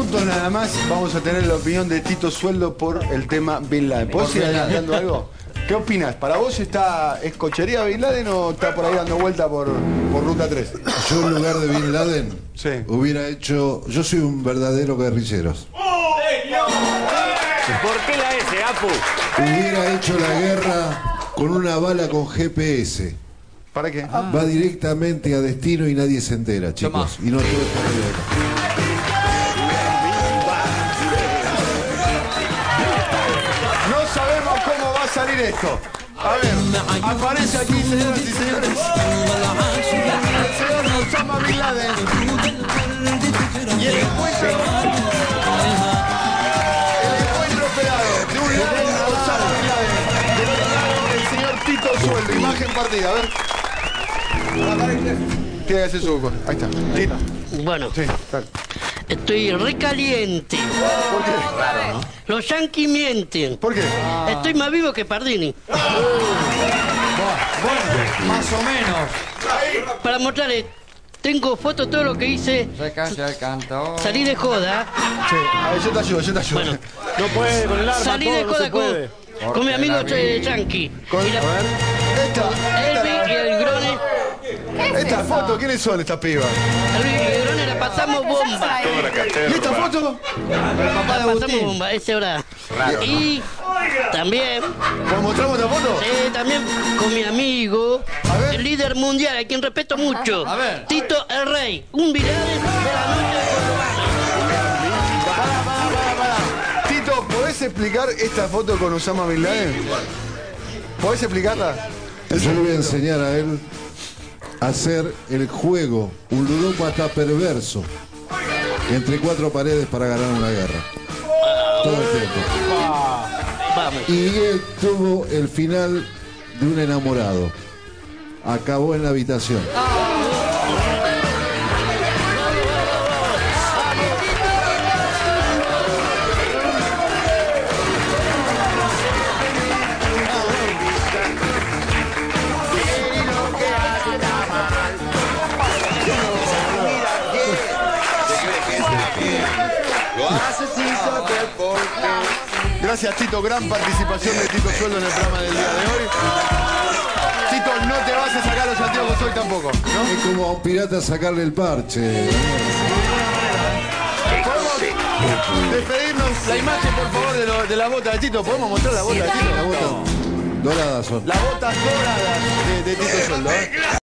minutos nada más vamos a tener la opinión de Tito Sueldo por el tema Bin Laden. ¿Podés ir adelantando algo? ¿Qué opinas? ¿Para vos es cochería Bin Laden o está por ahí dando vuelta por Ruta 3? Yo en lugar de Bin Laden Sí. hubiera hecho... Yo soy un verdadero guerrillero. ¿Por qué la S, Apu? Hubiera hecho la guerra con una bala con GPS. ¿Para qué? Va directamente a destino y nadie se entera, chicos. Y no todo está bien. No sabemos cómo va a salir esto. A ver, aparece aquí, señoras y señores, el señor Osama Bin Laden. Y el encuentro esperado. De un lado, Osama Bin Laden. Del otro lado, el señor Tito Sueldo. Imagen partida, a ver. Tiene que hacer su... Ahí está. Tito. Bueno, Sí, dale. estoy recaliente. ¿Por qué? Los yanquis mienten. ¿Por qué? Estoy más vivo que Pardini. Más o menos. Para mostrarles, tengo fotos de todo lo que hice. Se calla el cantor. Salí de joda. Sí, a ver, yo te ayudo. Bueno, No puede con el arma, salí todo, de no joda se puede. con mi amigo yanqui. Con- Y la- Elvi y el Grone. Esta foto, ¿quiénes son estas pibas? Elvi y el Grone la pasamos bomba. ¿Y esta foto? La pasamos bomba, ese hora. Y también, ¿Nos mostramos esta foto? también con mi amigo, A ver. el líder mundial, a quien respeto mucho, A ver. Tito el Rey. Un viral de la noche Pará. Tito, ¿podés explicar esta foto con Osama Bin Laden? ¿Podés explicarla? Yo le voy a enseñar a él a hacer el juego, un ludópata perverso, entre cuatro paredes para ganar una guerra. Todo el tiempo. Vamos. Y él tuvo el final de un enamorado. Acabó en la habitación. Gracias, Tito. Gran participación de Tito Sueldo en el programa del día de hoy. Tito, no te vas a sacar los anteojos hoy tampoco, ¿no? Es como a un pirata sacarle el parche. ¿Podemos despedirnos? La imagen, por favor, de la bota de Tito. ¿Podemos mostrar la bota de Tito? Las botas doradas son. Las botas doradas de Tito Sueldo, ¿eh?